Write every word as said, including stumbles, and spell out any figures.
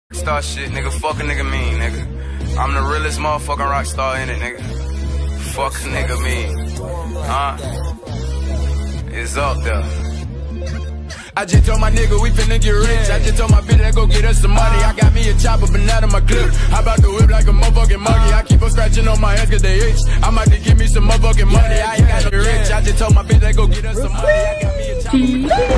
Star shit, nigga, fuck a nigga mean, nigga. I'm the realest motherfucking rock star in it, nigga. Fuck a nigga mean. Huh? It's up there. I just told my nigga we finna get rich. I just told my bitch that go get us some money. I got me a chopper, but not in my clip. I bout to whip like a motherfucking monkey. I keep on scratching on my hands cause they itch. I might just give me some motherfucking money. I ain't got no rich. I just told my bitch that go get us some money. I got me a chopper.